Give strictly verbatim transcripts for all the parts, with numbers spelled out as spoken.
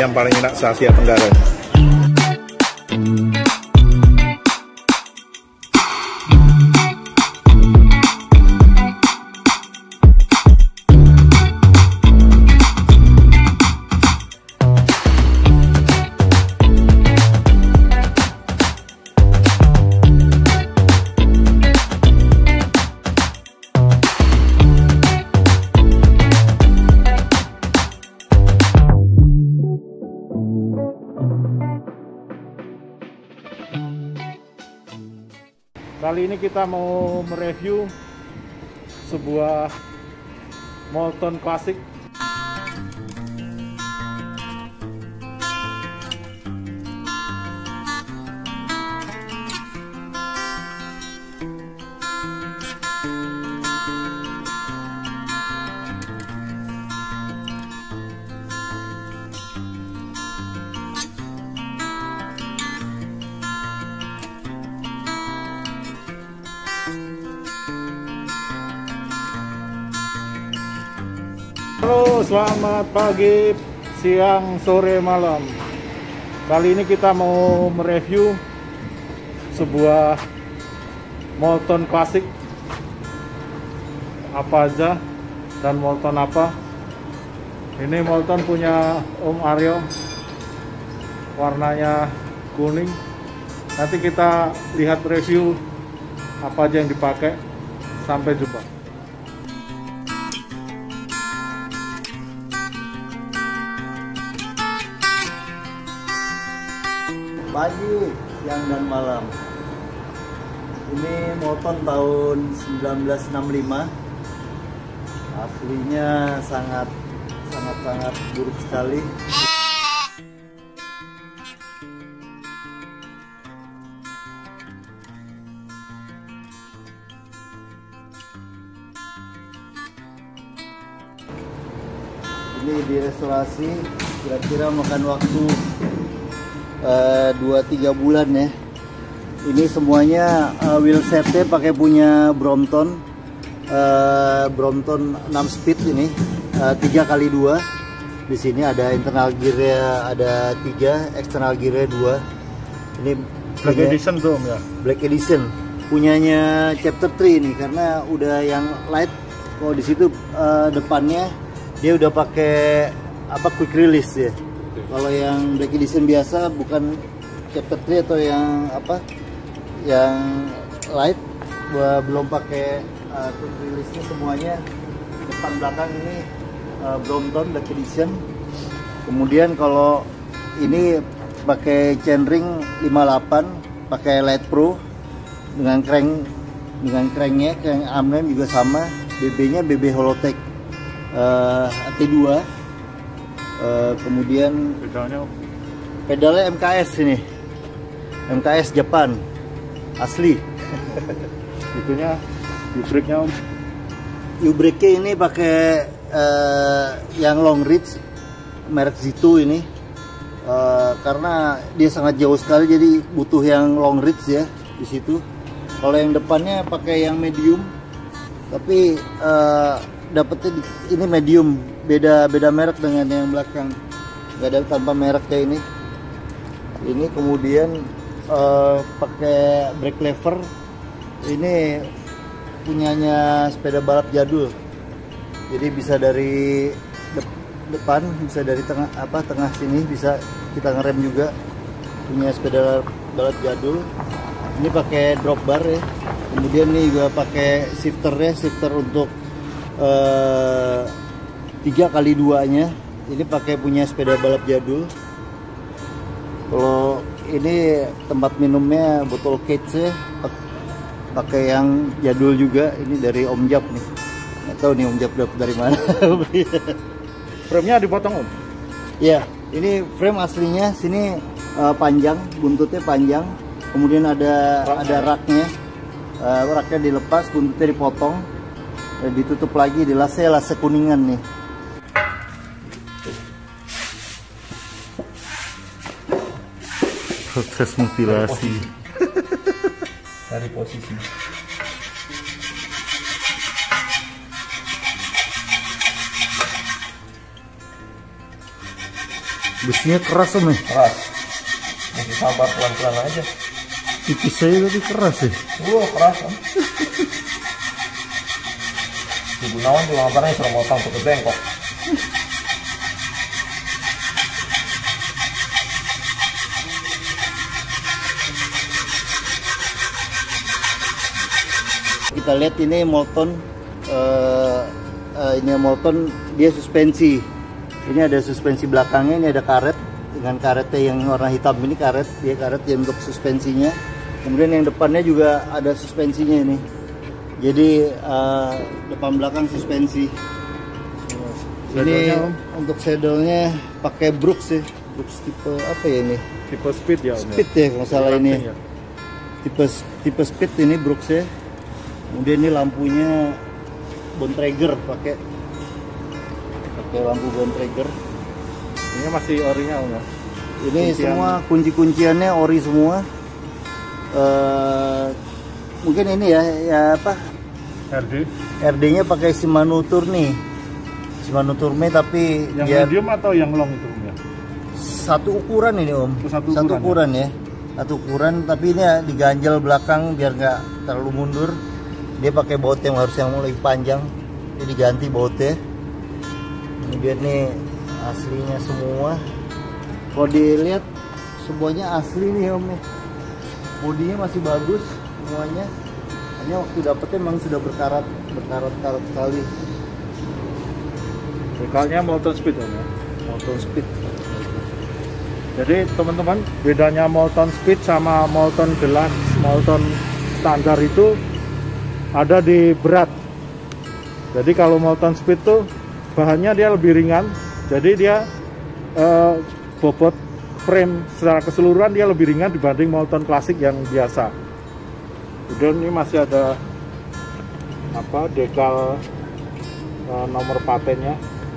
yang paling enak se-Asia Tenggara. Kali ini kita mau mereview sebuah Molton klasik. Halo, selamat pagi, siang, sore, malam. Kali ini kita mau mereview sebuah Molton klasik. Apa aja dan Molton apa? Ini Molton punya Om Aryo, warnanya kuning. Nanti kita lihat review apa aja yang dipakai. Sampai jumpa. Pagi, siang, dan malam. Ini Molton tahun seribu sembilan ratus enam puluh lima. Aslinya sangat sangat sangat buruk sekali. Ini direstorasi, kira-kira makan waktu dua tiga bulan ya. Ini semuanya uh, wheel setnya pakai punya Brompton, uh, Brompton enam speed ini, uh, tiga kali dua. Di sini ada internal gearnya ada tiga, external gearnya dua. Ini Black punya, Edition tuh ya. Black Edition punyanya Chapter tiga ini karena udah yang light. Oh di situ uh, depannya dia udah pakai apa quick release ya. Kalau yang Black Edition biasa bukan Chapter tiga atau yang apa yang light, gua belum pakai uh, quick release-nya semuanya. Depan belakang ini uh, Brompton Black Edition. Kemudian kalau ini pakai chainring lima puluh delapan, pakai Light Pro dengan crank dengan cranknya, crank armnya juga sama. B B-nya B B Holotech uh, T dua. Uh, kemudian pedalnya pedalnya M K S ini, M K S Jepang asli. Itunya U-brake-nya Om. U-brake ini pakai uh, yang long reach merek Zito ini, uh, karena dia sangat jauh sekali jadi butuh yang long reach ya di situ. Kalau yang depannya pakai yang medium, tapi uh, dapetnya di, ini medium. Beda beda merek dengan yang belakang, nggak ada tanpa merek kayak ini. Ini kemudian uh, pakai brake lever. Ini punyanya sepeda balap jadul. Jadi bisa dari de depan, bisa dari tengah apa tengah sini bisa kita ngerem juga. Punya sepeda balap jadul. Ini pakai drop bar ya. Kemudian ini juga pakai shifternya, shifter untuk uh, tiga kali duanya. Ini pakai punya sepeda balap jadul. Kalau ini tempat minumnya botol cage pakai yang jadul juga. Ini dari Om Jap nih. Nggak tahu nih Om Jap dapat dari mana. Frame-nya dipotong Om? Ya, ini frame aslinya sini uh, panjang, buntutnya panjang. Kemudian ada rak ada raknya. Uh, raknya dilepas, buntutnya dipotong. Uh, ditutup lagi di lase lase kuningan nih. Proses mutilasi dari posisi. Busnya keras om ya? Keras. Masih sabar pelan-pelan aja. Tipis saya tapi keras ya. Wah keras kan. Si Gunawan juga nggak pernah suruh motong tuh bengkok. Kita lihat ini Molton, uh, uh, ini Molton dia suspensi. Ini ada suspensi belakangnya, ini ada karet dengan karetnya yang warna hitam ini karet, dia karet yang untuk suspensinya. Kemudian yang depannya juga ada suspensinya ini. Jadi uh, depan belakang suspensi. Ini untuk saddle-nya pakai Brooks ya, Brooks tipe apa ya ini? Tipe speed ya om. Speed ya kalau salah ini. Ya. Tipe tipe speed ini Brooks ya. Kemudian ini lampunya Bontrager pakai pakai lampu Bontrager. Ini masih orinya om ya. Ini Kuncian. semua kunci-kunciannya ori semua. Uh, mungkin ini ya ya apa? R D. R D-nya pakai Shimano Tourney. Shimano Tourney tapi Yang dia medium atau yang long itu om ya? satu ukuran ini om. Oh, satu satu ukuran, ukuran ya. Satu ukuran tapi ini ya diganjel belakang biar nggak terlalu mundur. Dia pakai baut yang harus yang lebih panjang, jadi diganti bautnya. Kemudian nih aslinya semua. Kalau dilihat semuanya asli nih om. Bodinya masih bagus semuanya. Hanya waktu dapetnya memang sudah berkarat berkarat-karat sekali. Bekalnya Molton Speed om ya. Molton Speed. Jadi teman-teman, bedanya Molton Speed sama Molton Deluxe, Molton standar itu ada di berat. Jadi kalau Molton Speed tuh bahannya dia lebih ringan, jadi dia eh, bobot frame secara keseluruhan dia lebih ringan dibanding Molton klasik yang biasa. Kemudian ini masih ada apa dekal eh, nomor patennya.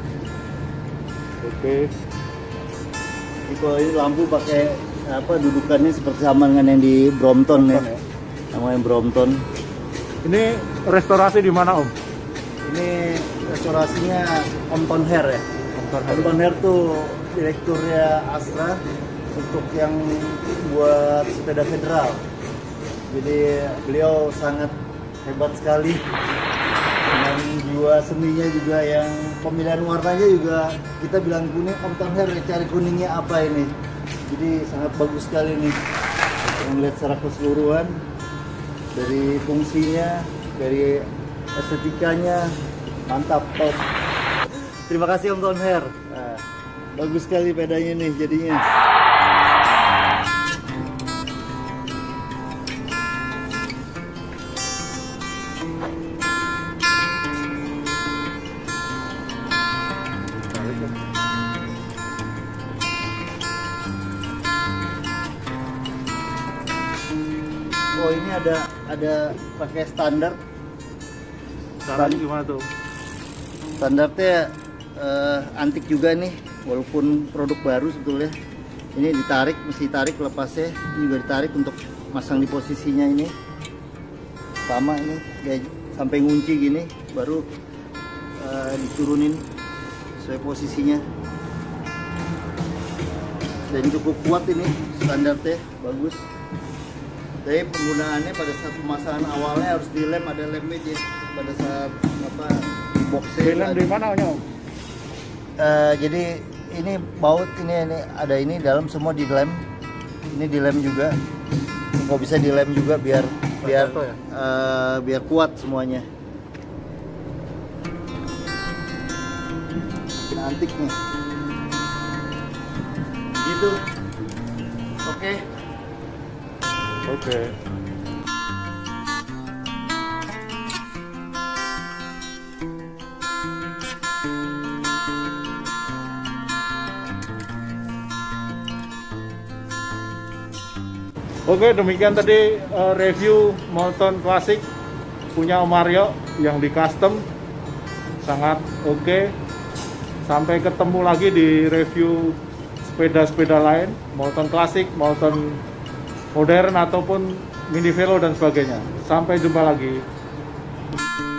Oke. Jadi kalau ini lampu pakai apa dudukannya seperti sama dengan yang di Brompton, Brompton ya. ya. Sama yang Brompton. Ini restorasi di mana om? Ini restorasinya Om Tonher ya. Om Tonher. Om Tonher tuh direkturnya Astra untuk yang buat sepeda federal. Jadi beliau sangat hebat sekali dengan jiwa seninya juga, yang pemilihan warnanya juga kita bilang kuning, Om Tonher cari kuningnya apa ini. Jadi sangat bagus sekali nih. Kita melihat secara keseluruhan dari fungsinya, dari estetikanya, mantap, top. Terima kasih Om Tonher. Nah, bagus sekali pedanya nih jadinya. Oh ini ada ada pakai standar. Caranya gimana tuh? Standarnya eh, antik juga nih, walaupun produk baru sebetulnya. Ini ditarik, mesti tarik lepasnya. Ini juga ditarik untuk masang di posisinya ini. Sama ini, kayak sampai ngunci gini, baru eh, diturunin sesuai posisinya. Dan cukup kuat ini, standarnya bagus. Tapi penggunaannya pada saat pemasangan awalnya harus dilem, ada lemnya ya. Pada saat apa di boxnya. Dilem di mana om? Uh, jadi ini baut ini, ini ada ini dalam semua dilem. Ini dilem juga. Kalau bisa dilem juga biar biar ya? uh, biar kuat semuanya. Antik nih. Gitu. Oke. Okay. Oke. Oke, demikian tadi uh, review Molton Classic punya Om Mario yang di custom, sangat oke. Sampai ketemu lagi di review sepeda-sepeda lain, Molton Classic, Molton modern ataupun mini velo dan sebagainya. Sampai jumpa lagi.